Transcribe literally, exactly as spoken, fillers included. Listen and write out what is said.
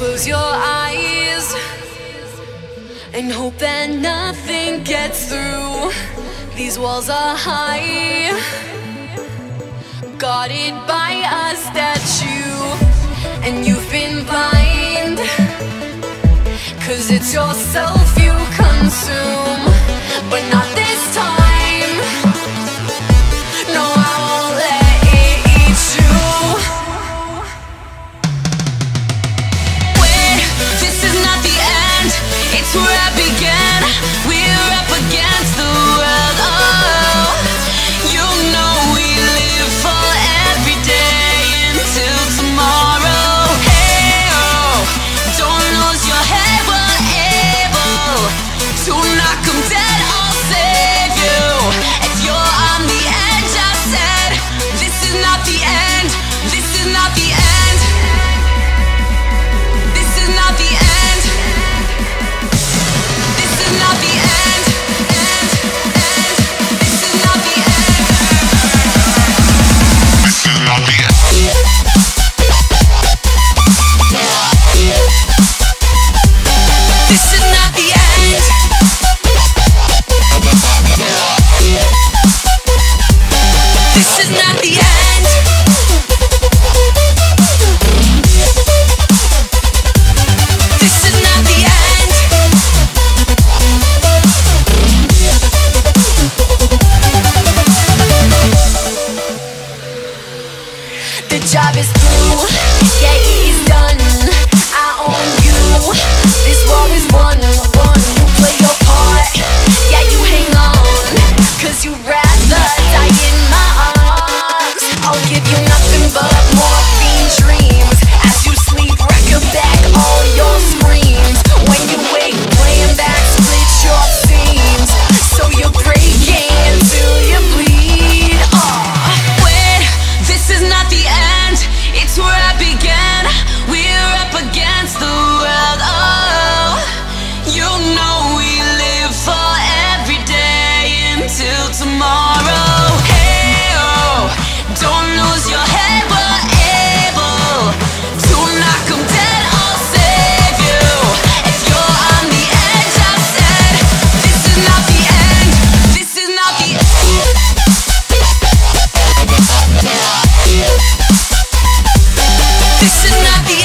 close your eyes and hope that nothing gets through. These walls are high, guarded by a statue, and you've been blind, 'cause it's yourself you consume. But not this time, no, I won't let it eat you. Wait, this is not the end, it's where I began. We're up against the world, oh. You know we live for every day until tomorrow. Hey, oh, don't lose your head, we're able to knock 'em dead, I'll save you. If you're on the edge, I said, this is not the end, this is not the end. This is not the end. This is not the end. End, end. This is not the end. This is not the end. This is not the end. This is not the end. This is not the end. The job is through, yeah, it is done. I own you. This war is won, won. You play your part, yeah, you hang on, 'cause you'd rather die in my arms. I'll give you nothing but morphine dreams. As you sleep, record back all your screams. When you wake, playing back, split your seams. So you're breaking until you bleed. Oh, wait, this is not the end, it's where I began. We're up against the world, oh. You know we live for every day until tomorrow. Hey, oh, don't lose your head, we're able to knock 'em dead, I'll save you. If you're on the edge, I said, this is not the end, this is not the end. This is not the